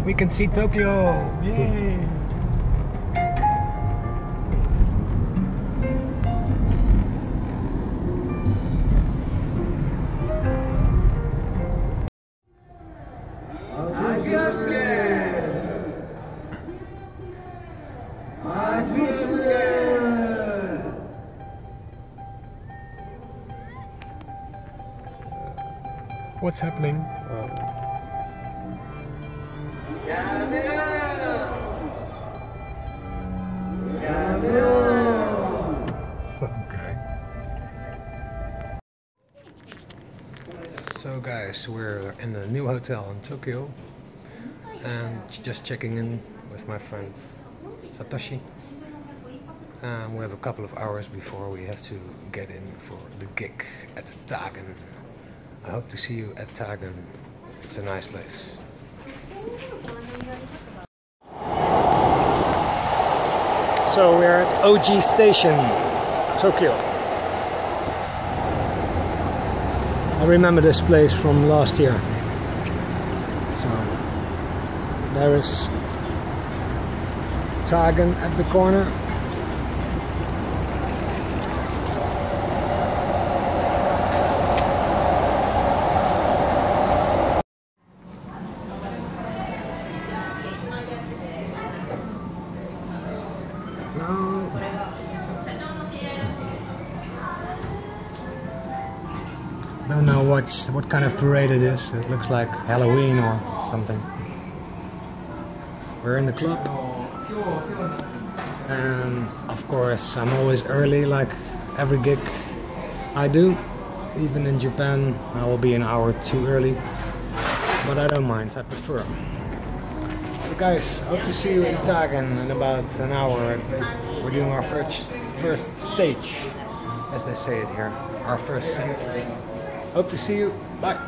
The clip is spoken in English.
We can see Tokyo! Yay! What's happening? Okay. So guys, we're in the new hotel in Tokyo and just checking in with my friend Satoshi. We have a couple of hours before we have to get in for the gig at Tagen. I hope to see you at Tagen. It's a nice place. So we're at OG Station, Tokyo. I remember this place from last year. So there is Tagen at the corner. Don't know what kind of parade it is. It looks like Halloween or something. We're in the club. And of course I'm always early, like every gig I do. Even in Japan I will be an hour too early. But I don't mind, I prefer. So guys, hope to see you in Tagen in about an hour. We're doing our first stage, as they say it here. Our first set. Hope to see you. Bye.